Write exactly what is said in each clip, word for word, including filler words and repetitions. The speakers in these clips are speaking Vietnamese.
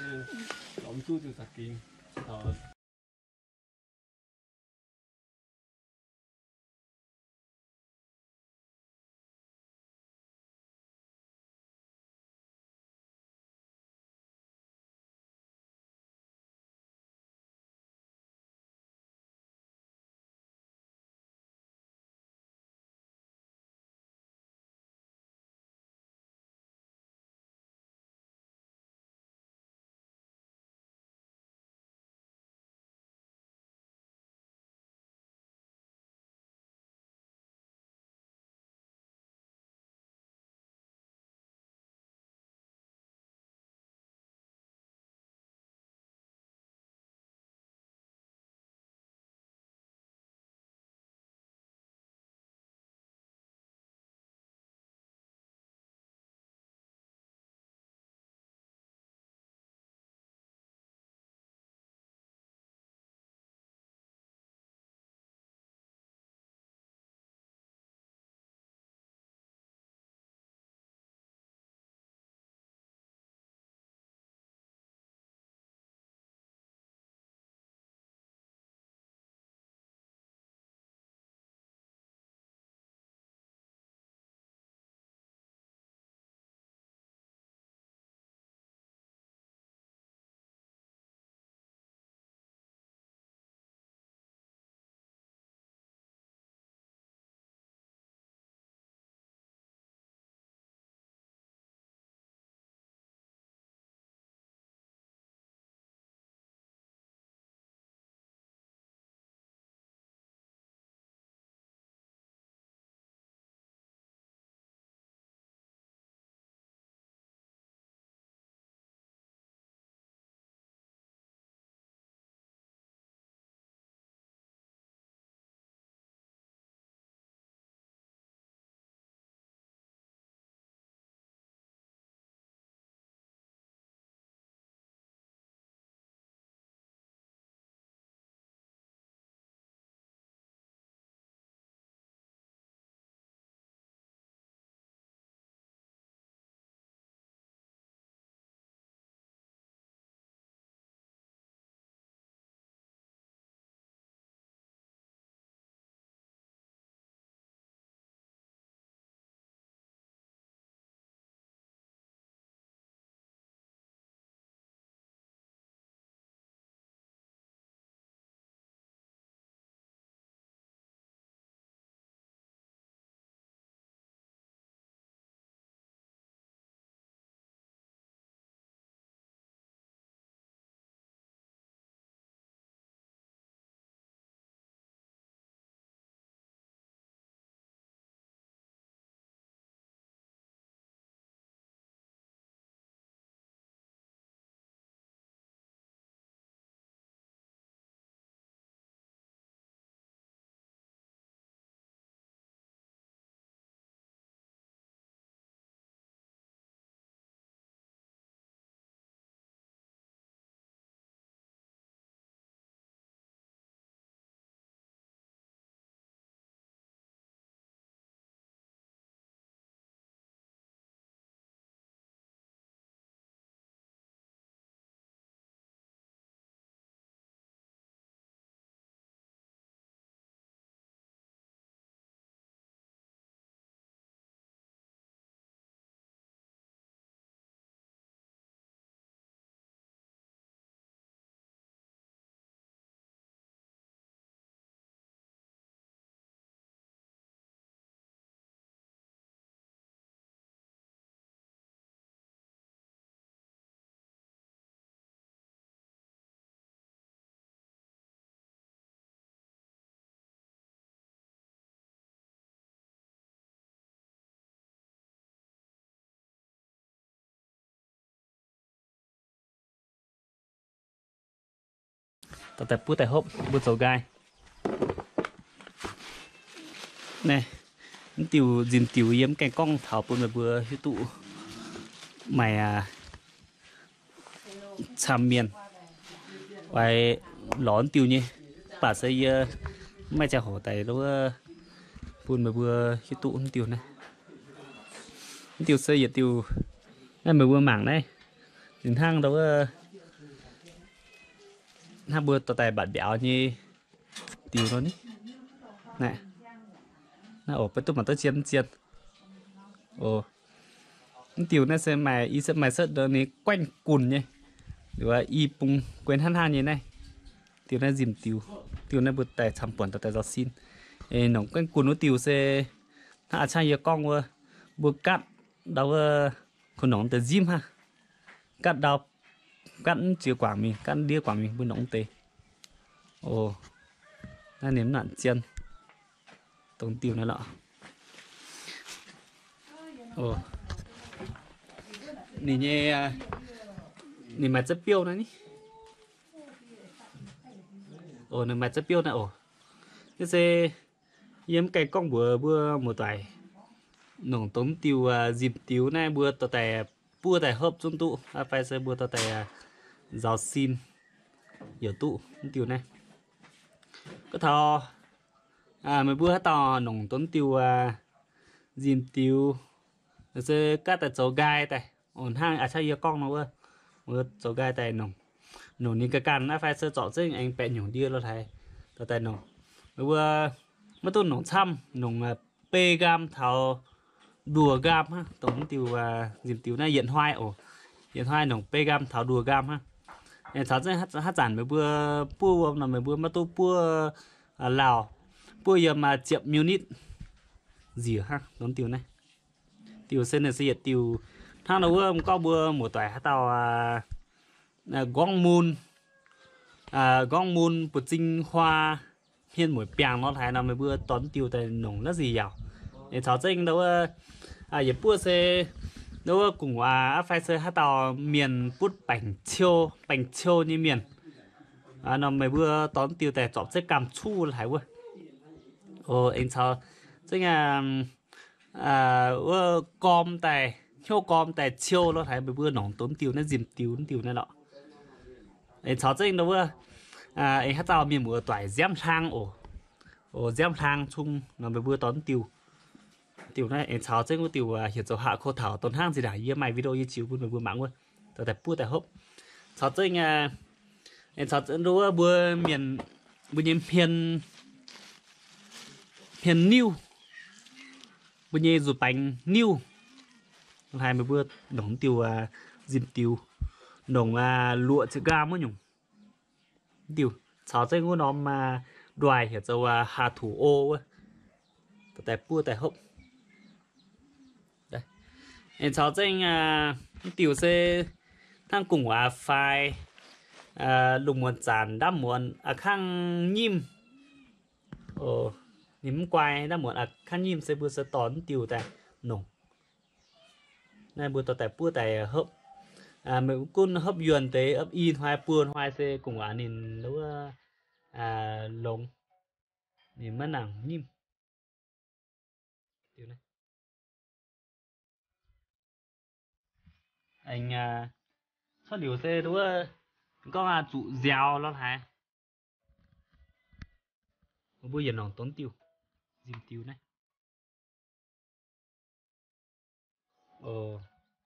Lắm chú từ sạc kín. แต่แต่พูดแต่ฮบพูดโซกายnè tiểu dìn tiểu yếm cái con thảo bún vừa hiếu tụ mày à chăm miên vậy lón tiểu nhỉ bà xây mày chả hổ tay đâu bún vừa hiếu tụ tiểu này tiểu xây tiểu này mà vừa mảng đây đến hang đâu ha bữa tao tại bạn béo như tiêu nó ní nè nó ổ bắt tụi mà tao chiên chiên ồ tiêu nó sẽ mày y sẽ mày sớt đó ní quanh cùn nhé rồi y bung quên han han như này tiêu nó dìm tiêu tiêu nó bữa tại chăm bẩn tao tại gió xin ê nóng quanh cùn nó tiêu sẽ ha chai giờ con vừa bữa cắt đâu con nóng tới dìm ha cắt đâu cắt chứa quả mình cắt đĩa quả mình bữa nóng tê ồ nó nếm nặn chiên tông tiêu nó lọ ồ nì nhé nì mà rất piêu này ồ nì mà rất piêu này ồ cái xe yếm cái con bữa bữa một tuổi nồng tống tiêu dịp tiêu này bữa tao tại bữa tại hộp trung tụ à phải xe bữa tao tại giáo xin hiểu tụ tiêu này có thò à mấy bữa tao nồng tống tiêu dịp tiêu rồi các tại chỗ gai tại ổn hang à sao giờ con nó bữa bữa chỗ gai tại nồng nồng những cái can nó phải sơ chọn chứ anh bẹ nhổ đi rồi thầy tao tại nồng bữa mất tôi nồng xăm nồng p gam thảo đùa gam ha tổng tiêu dìm tiêu này hiện hoai ổ hiện hoai nồng p gam thảo đùa gam ha em thảo sẽ hát hát giản mấy bữa pua là mấy bữa mất tôi pua lào pua giờ mà chậm unit gì ha tổng tiêu này tiêu sen này sẽ tiêu thang đầu bữa có bữa một tuổi hát tàu gong moon gong moon bột tinh hoa hiên mỗi bèng nó thái nào mấy bữa tón tiêu tại nồng nó gì giàu để cháu tranh đâu à giờ bữa xe đâu cùng à phải xe hát tàu miền bút bánh chiêu bánh chiêu như miền à nó mấy bữa tón tiêu tại chọn sẽ cầm chu là phải bữa ồ anh cháu chính là à com tại chiêu com tại chiêu nó thấy mấy bữa nồng tốn tiêu nó dìm tiêu nó tiêu nó nọ anh cháu tranh đâu à anh hát tàu miền bữa tuổi dám sang ồ ồ dám sang chung nó mấy bữa tón tiêu tiêu này em cháu trên cái tiêu hiện giờ hạ khô thảo tốn hang gì đã như mày video như chiếu buôn buôn mạng luôn tại tại bua tại hộp cháu trên em cháu trên đó bua miền bua như miền miền new bua như rồi bánh new hai mươi bữa nóng tiêu dìm tiêu nồng lụa chữ gam mới nhung tiêu cháu trên cái nó mà đoài hiện giờ hạ thủ ô tại tại bua tại hộp em cháu tranh à, tiểu xe thang cùng à phai à, lục muộn chán đã muộn à khang nhim ồ nhím quay đã muộn à khang nhim sẽ bữa sẽ tón tiểu tại nồng này bữa tao tại bữa tại hấp à mấy con hấp yuan tế ấp in hoài buồn hoài xe cùng à nhìn đâu à lồng nhìn mất nàng nhim tiểu này anh à sao điều xe đúng không có à trụ dẻo lắm hả bây giờ nó tốn tiêu dìm tiêu này ồ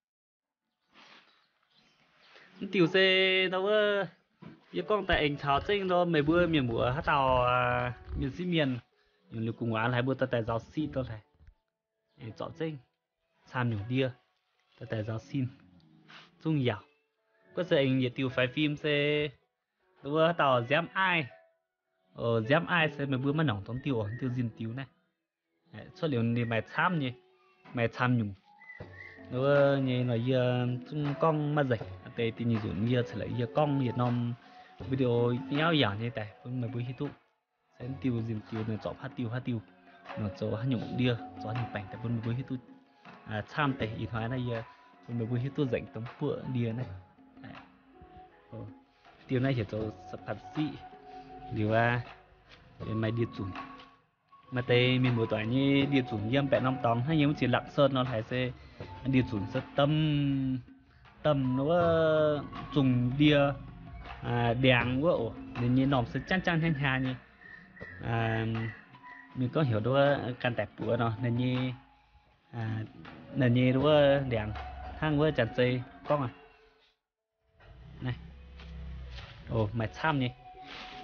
tiêu xe đâu có giờ con tại anh cháu trên đó mấy bữa miền bữa hát tàu miền xí miền những lúc cùng ăn hai bữa ta tại giáo xin đó này anh chọn trên san nhiều đĩa ta tại giáo xin chung giàu có sẽ anh nhiệt tiêu phải phim xe đúng không tàu dám ai ờ dám ai sẽ mấy bữa mà nóng tốn tiêu tiêu dìm tiêu này số liệu thì mày tham nhỉ mày tham nhung nữa như là giờ chung con mà dậy để thì như dụng giờ sẽ lại giờ con Việt Nam video nhau dạng như thế cũng mấy bữa hit tụ sẽ tiêu dìm tiêu này chọn phát tiêu phát tiêu nó cho hát nhung đĩa cho nhung bánh tại bên mấy bữa hit tụ à tham tại ý thoại này giờ mấy bữa hit tụ dậy tấm phượng đĩa này tiêu này chỉ cho sập hạt xị điều à mày đi chuẩn mà tây mình một tuổi như đi chuẩn yếm bẹ năm tòng hay những chỉ lặng sơn nó phải sẽ đi chuẩn rất tâm tâm nó dùng đia à, đèn quá ổ nên như nòng sẽ chăn chăn thanh hà như à, mình có hiểu đó can tẹp của nó nên như à, nên như đó đèn hang với chặt dây con à này ồ mày tham nhỉ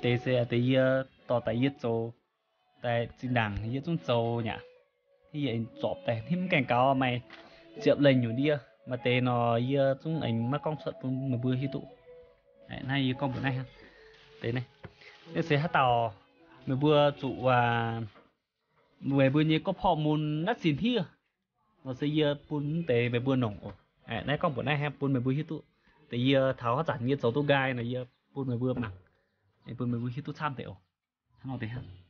tế sẽ tế yê tỏ tại yê châu tại chính đảng yê trong châu nhỉ thì yê chọp tại thêm cảnh cáo mày chụp lên nhiều đi mà tế nó yê trong ảnh mắc công suất cũng mà bữa hi tụ này yê con bữa nay ha tế này yê sẽ hát tàu mà bữa trụ và về bữa nhé có phò môn nát xin thia nó sẽ yê bún tế về bữa nồng này con bữa nay ha bún về bữa hi tụ tế yê tháo giản yê châu tô gai này yê bún về bữa mặc bún về bữa hi tụ tham tế ồ thằng nào tế ha